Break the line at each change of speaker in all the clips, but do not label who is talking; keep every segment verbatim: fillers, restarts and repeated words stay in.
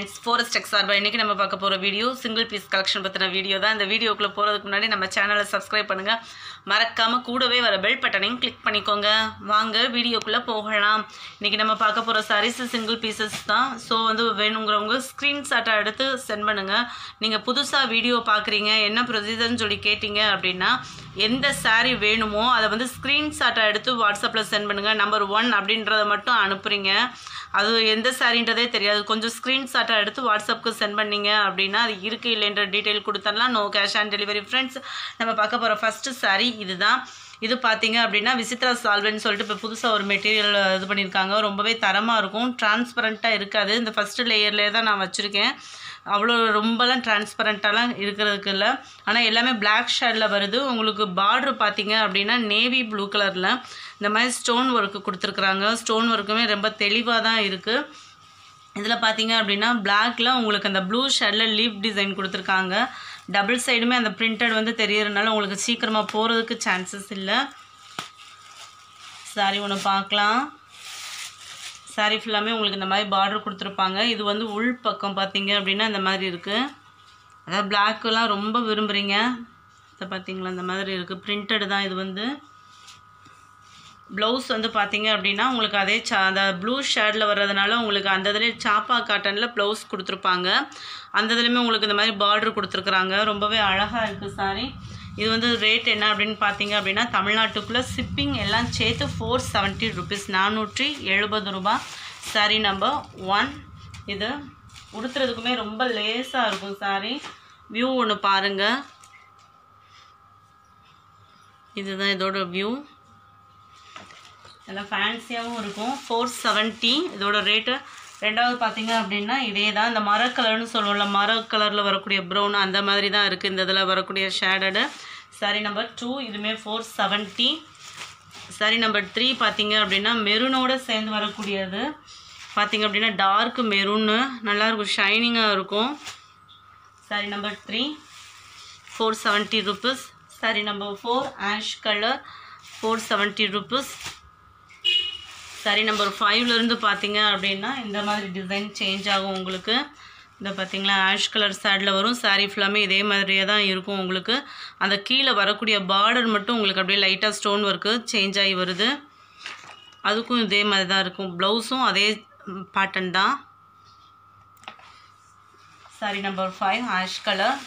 friends, Forest Tech சார்பா இன்னைக்கு நம்ம பார்க்க போற வீடியோ சிங்கிள் பீஸ் கலெக்ஷன் பத்தின வீடியோ தான். இந்த வீடியோக்குள்ள போறதுக்கு முன்னாடி நம்ம சேனலை சப்ஸ்கிரைப் பண்ணுங்க. மறக்காம கூடவே வர பெல் பட்டனையும் கிளிக் பண்ணிக்கோங்க. வாங்க வீடியோக்குள்ள போகலாம். இன்னைக்கு நம்ம பார்க்க போற sarees சிங்கிள் பீசஸ் தான். சோ வந்து வேணும்ங்கறவங்க ஸ்கிரீன்ஷாட் எடுத்து சென்ட் பண்ணுங்க. நீங்க புதுசா வீடியோ பார்க்கறீங்க, என்ன ப்ரொசீஜர்னு சொல்லி கேட்டிங்க அப்படினா எந்த saree வேணுமோ அதை வந்து ஸ்கிரீன்ஷாட் எடுத்து வாட்ஸ்அப்ல சென்ட் பண்ணுங்க. நம்பர் ஒன் அப்படின்றத மட்டும் அனுப்புறீங்க. அது எந்த சாரின்றதே தெரியாது. கொஞ்சம் ஸ்கிரீன்ஷாட் எடுத்து வாட்ஸ்அப்க்கு சென்ட் பண்ணீங்க அப்படின்னா அது இருக்கு இல்லைன்ற டீட்டெயில் கொடுத்தரலாம். No cash on delivery. Friends, நம்ம பார்க்க போகிற ஃபர்ஸ்ட் சாரி இதுதான். இது பார்த்தீங்க அப்படின்னா விசித்ரா சால்வென்னு சொல்லிட்டு இப்போ புதுசாக ஒரு மெட்டீரியல் இது பண்ணியிருக்காங்க. ரொம்பவே தரமாக இருக்கும், டிரான்ஸ்பரண்ட்டாக இருக்காது. இந்த ஃபஸ்ட்டு லேயர்லேயே தான் நான் வச்சுருக்கேன். அவ்வளோ ரொம்பலாம் டிரான்ஸ்பரண்ட்டாலாம் இருக்கிறதுக்கு இல்லை. ஆனால் எல்லாமே பிளாக் ஷேடில் வருது. உங்களுக்கு பார்ட்ரு பார்த்தீங்க அப்படின்னா நேவி ப்ளூ கலரில் இந்த மாதிரி ஸ்டோன் ஒர்க்கு கொடுத்துருக்குறாங்க. ஸ்டோன் ஒர்க்குமே ரொம்ப தெளிவாக தான் இருக்குது. இதில் பார்த்தீங்க அப்படின்னா பிளாக்ல உங்களுக்கு அந்த ப்ளூ ஷேடில் லீஃப் டிசைன் கொடுத்துருக்காங்க. டபுள் சைடுமே அந்த பிரிண்டட் வந்து தெரியறதுனால உங்களுக்கு சீக்கிரமாக போகிறதுக்கு சான்சஸ் இல்லை. சாரி ஒன்று பார்க்கலாம். சாரி ஃபுல்லாமே உங்களுக்கு இந்த மாதிரி பார்டர் கொடுத்துருப்பாங்க. இது வந்து உள் பக்கம் பார்த்தீங்க அப்படின்னா இந்த மாதிரி இருக்குது. அதாவது பிளாக்கெலாம் ரொம்ப விரும்புகிறீங்க. இதை பார்த்தீங்களா இந்த மாதிரி இருக்குது. பிரிண்டட் தான் இது வந்து. ப்ளவுஸ் வந்து பார்த்தீங்க அப்படின்னா உங்களுக்கு அதே சா அந்த ப்ளூ ஷேடில் வர்றதுனால உங்களுக்கு அந்த இதிலே சாப்பா காட்டனில் ப்ளவுஸ் கொடுத்துருப்பாங்க. அந்த இதுலேயுமே உங்களுக்கு இந்த மாதிரி பார்டர் கொடுத்துருக்குறாங்க. ரொம்பவே அழகாக இருக்குது சாரி. இது வந்து ரேட் என்ன அப்படின்னு பார்த்தீங்க அப்படின்னா தமிழ்நாட்டுக்குள்ளே ஷிப்பிங் எல்லாம் சேர்த்து ஃபோர் செவன்ட்டி ருபீஸ், நானூற்றி எழுபது ரூபா. Sari number one. இது உடுத்துறதுக்குமே ரொம்ப லேஸாக இருக்கும் சாரி. வியூ ஒன்று பாருங்கள். இதுதான் இதோட வியூ. நல்லா ஃபேன்சியாகவும் இருக்கும். ஃபோர் செவன்ட்டி இதோட ரேட்டு. ரெண்டாவது பார்த்தீங்க அப்படின்னா இதே தான். இந்த மர கலர்னு சொல்லுவோம்ல, மர கலரில் வரக்கூடிய ப்ரௌன் அந்த மாதிரி தான் இருக்குது இந்த இதில் வரக்கூடிய ஷேடடு. Sari number two. இதுவுமே four seventy. Sari number three பார்த்தீங்க அப்படின்னா மெரூனோடு சேர்ந்து வரக்கூடியது. பார்த்தீங்க அப்படின்னா டார்க் மெரூன்னு நல்லாயிருக்கும், ஷைனிங்காக இருக்கும். Sari number three four seventy rupees. Sari number four ash colour four seventy rupees. Sari number ஃபைவ்லேருந்து பார்த்தீங்க அப்படின்னா இந்த மாதிரி டிசைன் சேஞ்ச் ஆகும் உங்களுக்கு. இந்த பார்த்தீங்களா ஆஷ் கலர் சேடில் வரும். சாரீ ஃபுல்லாமே இதே மாதிரியே தான் இருக்கும் உங்களுக்கு. அந்த கீழே வரக்கூடிய பார்டர் மட்டும் உங்களுக்கு அப்படியே லைட்டாக ஸ்டோன் ஒர்க்கு சேஞ்ச் ஆகி வருது. அதுக்கும் இதே மாதிரி தான் இருக்கும். ப்ளவுஸும் அதே பேட்டர்ன் தான். Sari number five ash colour.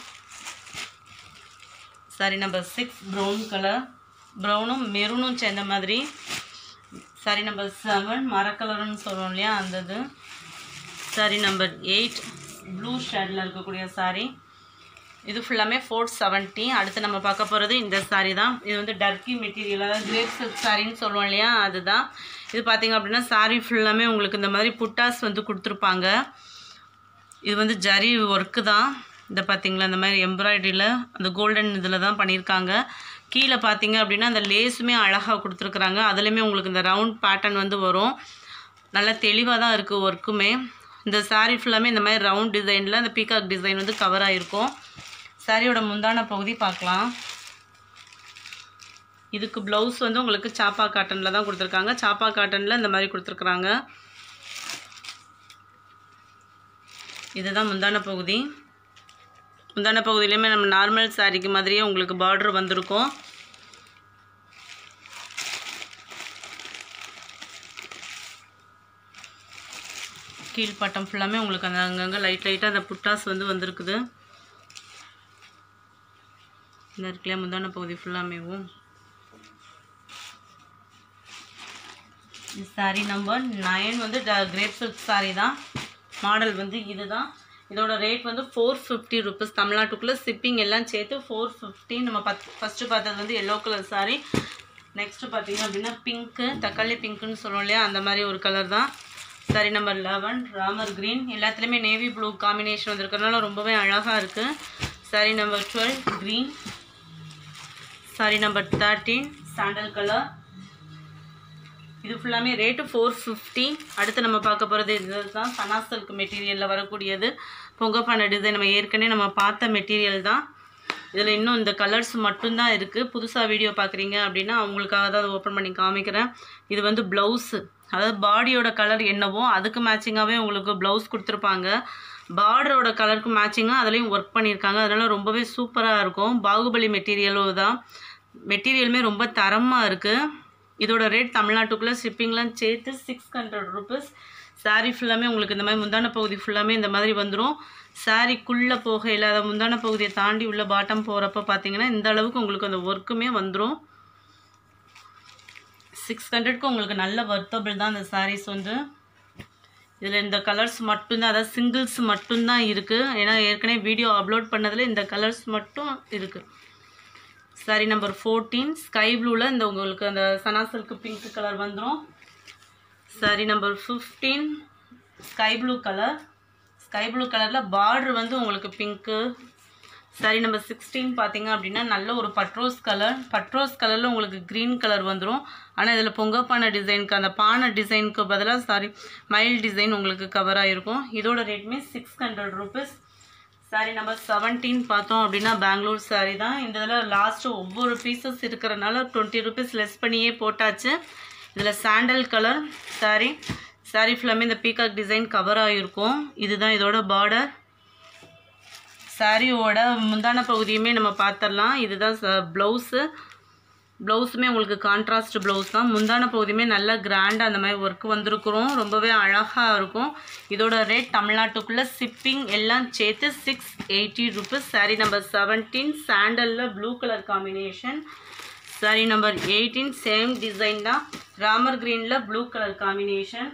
Sari number six brown colour. ப்ரௌனும் மெரூனும் சேர்ந்த மாதிரி. சாரி நம்பர் செவன் மரக்கலர்னு சொல்கிறோம் இல்லையா அந்த இது. சாரி நம்பர் எயிட் ப்ளூ ஷேடில் இருக்கக்கூடிய சாரி. இது ஃபுல்லாமே ஃபோர் செவன்ட்டி. அடுத்து நம்ம பார்க்க போகிறது இந்த சாரி தான். இது வந்து டர்க்கி மெட்டீரியல், அதாவது கிரேப் சில்க் சாரின்னு சொல்லுவோம் இல்லையா அதுதான். இது பார்த்திங்க அப்படின்னா சாரி ஃபுல்லாமே உங்களுக்கு இந்த மாதிரி புட்டாஸ் வந்து கொடுத்துருப்பாங்க. இது வந்து ஜரி ஒர்க்கு தான். இதை பார்த்தீங்களா இந்த மாதிரி எம்ப்ராய்டரியில் அந்த கோல்டன் இதில் தான் பண்ணியிருக்காங்க. கீழே பார்த்தீங்க அப்படின்னா அந்த லேஸுமே அழகாக கொடுத்துருக்குறாங்க. அதுலேயுமே உங்களுக்கு இந்த ரவுண்ட் பேட்டர்ன் வந்து வரும். நல்லா தெளிவாக தான் இருக்குது ஒர்க்குமே. இந்த சாரீ ஃபுல்லாமே இந்த மாதிரி ரவுண்ட் டிசைனில் அந்த பீகாக் டிசைன் வந்து கவர் ஆகிருக்கும். சாரியோட முந்தான பகுதி பார்க்கலாம். இதுக்கு ப்ளவுஸ் வந்து உங்களுக்கு சாப்பா காட்டனில் தான் கொடுத்துருக்காங்க. சாப்பா காட்டனில் இந்த மாதிரி கொடுத்துருக்குறாங்க. இதுதான் முந்தான பகுதி. முந்தான பகுதியிலையுமே நம்ம நார்மல் சாரிக்கு மாதிரியே உங்களுக்கு பார்டர் வந்திருக்கும். கீழ்பட்டம் ஃபுல்லாமே உங்களுக்கு அந்த அங்கங்கே லைட் லைட்டாக அந்த புட்டாஸ் வந்து வந்திருக்குது. இந்த இருக்குல்லையா முந்தான பகுதி ஃபுல்லாமேவும். சாரி நம்பர் நைன் வந்து கிரேப் சில்க் சாரி தான். மாடல் வந்து இது தான். இதோட ரேட் வந்து ஃபோர் ஃபிஃப்டி ருபீஸ். தமிழ்நாட்டுக்குள்ளே ஷிப்பிங் எல்லாம் சேர்த்து ஃபோர் ஃபிஃப்டி. நம்ம பத் ஃபஸ்ட்டு பார்த்தது வந்து எல்லோ கலர் சாரி. நெக்ஸ்ட்டு பார்த்தீங்க அப்படின்னா பிங்க்கு, தக்காளி பிங்க்குன்னு சொல்லுவோம் இல்லையா அந்த மாதிரி ஒரு கலர் தான். Sari number eleven Ramar green. எல்லாத்துலேயுமே நேவி ப்ளூ காம்பினேஷன் வந்துருக்கிறதுனால ரொம்பவே அழகாக இருக்குது. Sari number twelve green. Sari number thirteen sandal colour. இது ஃபுல்லாமே ரேட்டு ஃபோர் ஃபிஃப்டி. அடுத்து நம்ம பார்க்க போகிறது இது தான். சனா சில்க் மெட்டீரியலில் வரக்கூடியது. பொங்கப்பான டிசைன் நம்ம ஏற்கனவே நம்ம பார்த்த மெட்டீரியல் தான். இதில் இன்னும் இந்த கலர்ஸ் மட்டும்தான் இருக்குது. புதுசாக வீடியோ பார்க்குறீங்க அப்படின்னா அவங்களுக்காக தான் அதை ஓப்பன் பண்ணி காமிக்கிறேன். இது வந்து ப்ளவுஸு, அதாவது பாடியோட கலர் என்னவோ அதுக்கு மேட்சிங்காகவே உங்களுக்கு ப்ளவுஸ் கொடுத்துருப்பாங்க. பார்டரோட கலருக்கு மேட்சிங்காக அதுலேயும் ஒர்க் பண்ணியிருக்காங்க. அதனால் ரொம்பவே சூப்பராக இருக்கும். பாகுபலி மெட்டீரியலும் தான். மெட்டீரியலுமே ரொம்ப தரமாக இருக்குது. இதோட ரேட் தமிழ்நாட்டுக்குள்ளே ஷிப்பிங்லாம் சேர்த்து சிக்ஸ் ஹண்ட்ரட் ருபீஸ். சாரீ ஃபுல்லாமே உங்களுக்கு இந்த மாதிரி முந்தான பகுதி ஃபுல்லாமே இந்த மாதிரி வந்துடும். சாரீக்குள்ளே போகையில் அதை முந்தான பகுதியை தாண்டி உள்ள பாட்டம் போகிறப்ப பார்த்தீங்கன்னா இந்த அளவுக்கு உங்களுக்கு அந்த ஒர்க்குமே வந்துடும். சிக்ஸ் ஹண்ட்ரட்க்கு உங்களுக்கு நல்ல வர்த்தபிள் தான் அந்த சாரீஸ் வந்து. இதில் இந்த கலர்ஸ் மட்டும்தான், அதாவது சிங்கிள்ஸ் மட்டும்தான் இருக்குது. ஏன்னா ஏற்கனவே வீடியோ அப்லோட் பண்ணதில் இந்த கலர்ஸ் மட்டும் இருக்குது. சாரி நம்பர் ஃபோர்டீன் ஸ்கை ப்ளூவில் இந்த உங்களுக்கு அந்த சனாசலுக்கு பிங்க் கலர் வந்துடும். Sari number fifteen sky blue colour. Sky blue கலரில் பார்டர் வந்து உங்களுக்கு பிங்க்கு. சாரி நம்பர் சிக்ஸ்டீன் பார்த்தீங்க அப்படின்னா நல்ல ஒரு பட்ரோஸ் கலர். பட்ரோஸ் கலரில் உங்களுக்கு க்ரீன் கலர் வந்துடும். ஆனால் இதில் பொங்கப்பானை டிசைனுக்கு அந்த பானை டிசைனுக்கு பதிலாக சாரி மயில் டிசைன் உங்களுக்கு கவர் ஆகிருக்கும். இதோட ரேட்டுமே six hundred rupees. Sari number seventeen பார்த்தோம் அப்படின்னா பெங்களூர் சாரி தான். இந்த இதில் லாஸ்ட்டு ஒவ்வொரு பீசஸ் இருக்கிறனால டுவெண்ட்டி ருபீஸ் லெஸ் பண்ணியே போட்டாச்சு. இதில் சாண்டல் கலர் சாரி. சாரி ஃபுல்லாமே இந்த பீகாக் டிசைன் கவர் ஆகிருக்கும். இதுதான் இதோட பார்டர். சாரியோட முந்தான பகுதியுமே நம்ம பார்த்துடலாம். இதுதான் ப்ளவுஸு. ப்ளவுஸுமே உங்களுக்கு கான்ட்ராஸ்ட் ப்ளவுஸ் தான். முந்தான பகுதியுமே நல்லா கிராண்டாக அந்த மாதிரி ஒர்க் வந்திருக்கிறோம். ரொம்பவே அழகாக இருக்கும். இதோட ரேட் தமிழ்நாட்டுக்குள்ளே ஷிப்பிங் எல்லாம் சேர்த்து six eighty rupees. Sari number seventeen சாண்டலில் blue colour combination. Sari number eighteen same design தான். ராமர் க்ரீனில் blue colour combination.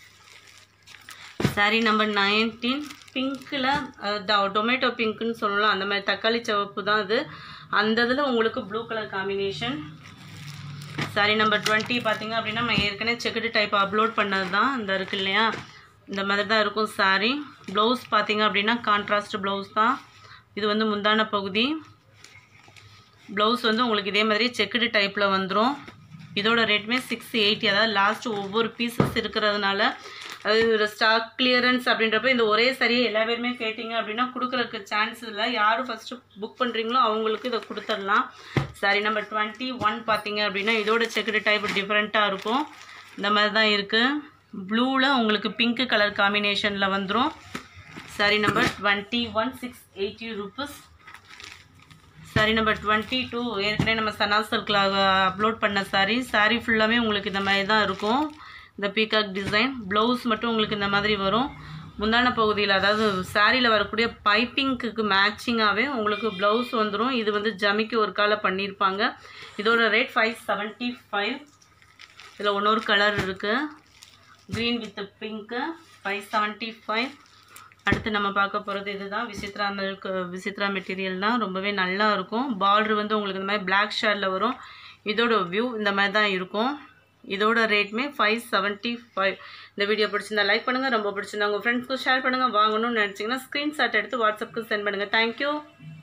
Sari number nineteen பிங்க்கில் டொமேட்டோ பிங்க்குன்னு சொல்லலாம், அந்த மாதிரி தக்காளி சிவப்பு தான் அது. அந்த இதில் உங்களுக்கு blue colour combination. Sari number twenty பார்த்தீங்க அப்படின்னா நம்ம ஏற்கனவே செக்குடு டைப் அப்லோட் பண்ணது தான். இந்த இருக்குது இல்லையா, இந்த மாதிரி தான் இருக்கும் சாரி. ப்ளவுஸ் பார்த்தீங்க அப்படின்னா கான்ட்ராஸ்ட் ப்ளவுஸ் தான். இது வந்து முந்தான பகுதி. ப்ளவுஸ் வந்து உங்களுக்கு இதே மாதிரி செக்குடு டைப்பில் வந்துடும். இதோட ரேட்டுமே சிக்ஸ் எயிட்டி. அதாவது லாஸ்ட்டு ஒவ்வொரு பீசஸ் இருக்கிறதுனால அது ஒரு ஸ்டாக் கிளியரன்ஸ் அப்படின்றப்ப இந்த ஒரே சரியை எல்லா பேருமே கேட்டிங்க அப்படின்னா கொடுக்குறதுக்கு சான்ஸ் இல்லை. யாரும் ஃபஸ்ட்டு புக் பண்ணுறீங்களோ அவங்களுக்கு இதை கொடுத்துடலாம். சாரி நம்பர் டுவெண்ட்டி ஒன் பார்த்தீங்க அப்படின்னா இதோட செக்குடு டைப் டிஃப்ரெண்ட்டாக இருக்கும். இந்த மாதிரி தான் இருக்குது. ப்ளூவில் உங்களுக்கு பிங்க் கலர் காம்பினேஷனில் வந்துடும். Sari number twenty one six eighty rupees. Sari number twenty two ஏற்கனவே நம்ம சனா சர்க்கிள் அப்லோட் பண்ண சாரி. சாரி ஃபுல்லாமே உங்களுக்கு இந்த மாதிரி தான் இருக்கும். இந்த பீகாக் டிசைன். ப்ளவுஸ் மட்டும் உங்களுக்கு இந்த மாதிரி வரும். முந்தான பகுதியில் அதாவது சாரியில் வரக்கூடிய பைப்பிங்க்கு மேட்சிங்காகவே உங்களுக்கு ப்ளவுஸ் வந்துடும். இது வந்து ஜமிக்கு ஒரு காலை பண்ணியிருப்பாங்க. இதோட ரேட் ஃபைவ் செவன்ட்டி ஃபைவ். இதில் ஒன்னொரு கலர் இருக்குது, green with pink. Five seventy five. அடுத்து நம்ம பார்க்க போகிறது இதுதான் விசித்ரா மில்க். விசித்ரா மெட்டீரியல் தான். ரொம்பவே நல்லா இருக்கும். பார்டர் வந்து உங்களுக்கு இந்த மாதிரி பிளாக் ஷேடில் வரும். இதோட வியூ இந்த மாதிரி தான் இருக்கும். இதோட ரேட்மே ஃபைவ் செவன்ட்டி ஃபைவ். இந்த வீடியோ பிடிச்சிருந்தா லைக் பண்ணுங்கள். ரொம்ப பிடிச்சிருந்தா உங்கள் ஃப்ரெண்ட்ஸ்க்கு ஷேர் பண்ணுங்கள். வாங்கணும்னு நினச்சிங்கன்னா ஸ்க்ரீன்ஷாட் எடுத்து வாட்ஸ்அப்புக்கு சென்ட் பண்ணுங்கள். தேங்க்யூ.